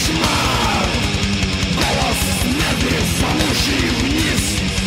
кошмар. Голос смерти, зовущий вниз.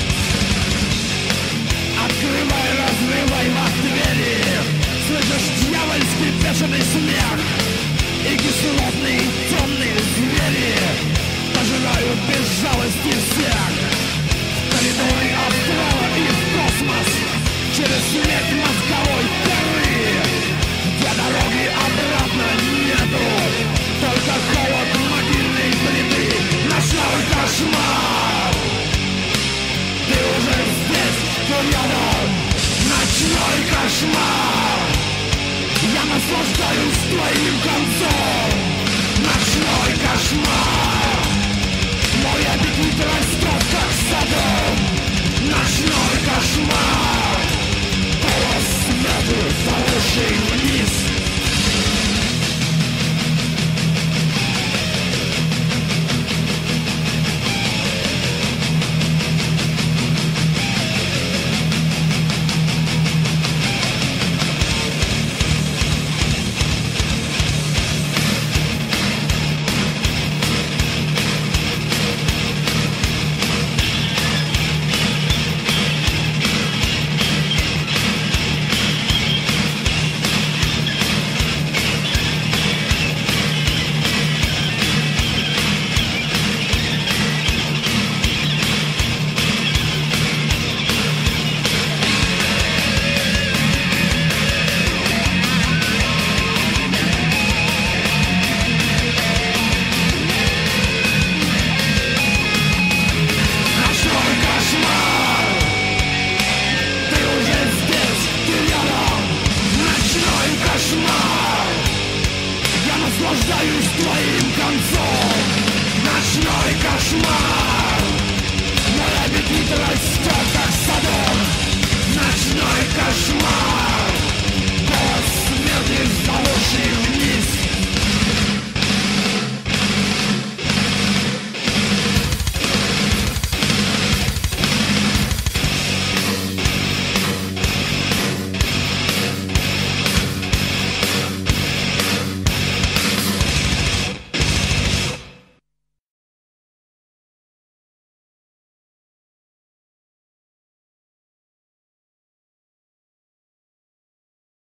Открывай, разрывай в двери. Слышишь дьявольский бешеный смех и кислотный темный звери пожирают без жалости всех. В коридоры астрала и в космос, через смерть мозговой коры, где дороги обратно нету, только холод могильной плиты. Ночной кошмар. Ты уже здесь, ты рядом. Ночной кошмар. Я наслаждаюсь твоим концом. Ночной кошмар. Мой аппетит растет, как садом. Ночной кошмар. Голос смерти, зовущий вниз. Наслаждаюсь твоим концом. Ночной кошмар. Мой аппетит растет, как садом. Ночной кошмар. Голос смерти, зовущий